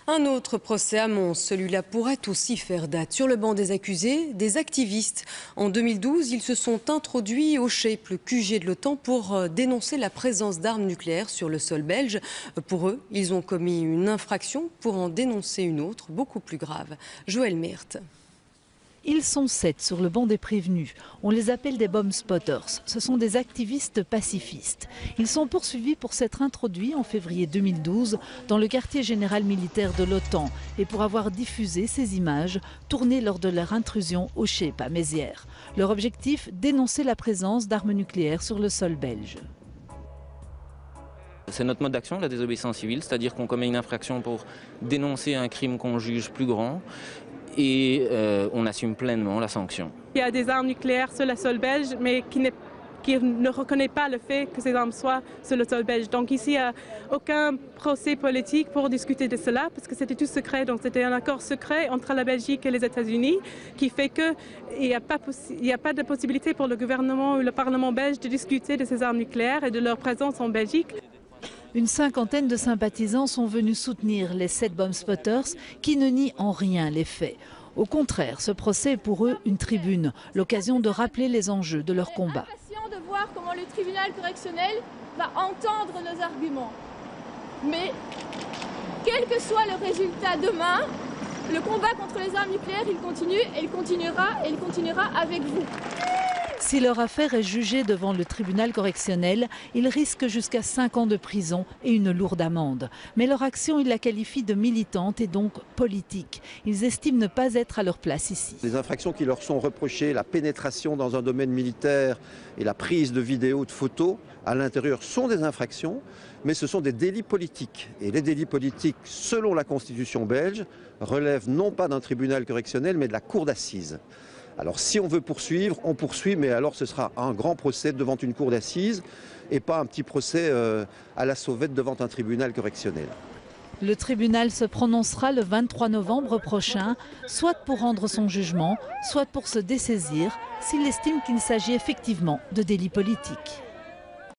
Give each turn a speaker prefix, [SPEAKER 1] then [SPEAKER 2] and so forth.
[SPEAKER 1] Un autre procès à Mons, celui-là pourrait aussi faire date. Sur le banc des accusés, des activistes. En 2012, ils se sont introduits au SHAPE, le QG de l'OTAN, pour dénoncer la présence d'armes nucléaires sur le sol belge. Pour eux, ils ont commis une infraction pour en dénoncer une autre, beaucoup plus grave. Joël Meert.
[SPEAKER 2] Ils sont 7 sur le banc des prévenus. On les appelle des bomb spotters. Ce sont des activistes pacifistes. Ils sont poursuivis pour s'être introduits en février 2012 dans le quartier général militaire de l'OTAN et pour avoir diffusé ces images tournées lors de leur intrusion au SHAPE à Mézières. Leur objectif, dénoncer la présence d'armes nucléaires sur le sol belge.
[SPEAKER 3] C'est notre mode d'action, la désobéissance civile, c'est-à-dire qu'on commet une infraction pour dénoncer un crime qu'on juge plus grand et on assume pleinement la sanction.
[SPEAKER 4] Il y a des armes nucléaires sur le sol belge, mais qui ne reconnaît pas le fait que ces armes soient sur le sol belge. Donc ici, il n'y a aucun procès politique pour discuter de cela, parce que c'était tout secret. Donc c'était un accord secret entre la Belgique et les États-Unis qui fait qu'il n'y a pas de possibilité pour le gouvernement ou le Parlement belge de discuter de ces armes nucléaires et de leur présence en Belgique.
[SPEAKER 2] Une cinquantaine de sympathisants sont venus soutenir les 7 bomb spotters qui ne nient en rien les faits. Au contraire, ce procès est pour eux une tribune, l'occasion de rappeler les enjeux de leur combat.
[SPEAKER 5] C'est impatient de voir comment le tribunal correctionnel va entendre nos arguments. Mais quel que soit le résultat demain, le combat contre les armes nucléaires, il continue et il continuera avec vous.
[SPEAKER 2] Si leur affaire est jugée devant le tribunal correctionnel, ils risquent jusqu'à 5 ans de prison et une lourde amende. Mais leur action, ils la qualifient de militante et donc politique. Ils estiment ne pas être à leur place ici.
[SPEAKER 6] Les infractions qui leur sont reprochées, la pénétration dans un domaine militaire et la prise de vidéos, de photos à l'intérieur sont des infractions, mais ce sont des délits politiques. Et les délits politiques, selon la Constitution belge, relèvent non pas d'un tribunal correctionnel, mais de la cour d'assises. Alors si on veut poursuivre, on poursuit, mais alors ce sera un grand procès devant une cour d'assises et pas un petit procès à la sauvette devant un tribunal correctionnel.
[SPEAKER 2] Le tribunal se prononcera le 23 novembre prochain, soit pour rendre son jugement, soit pour se dessaisir s'il estime qu'il s'agit effectivement de délits politiques.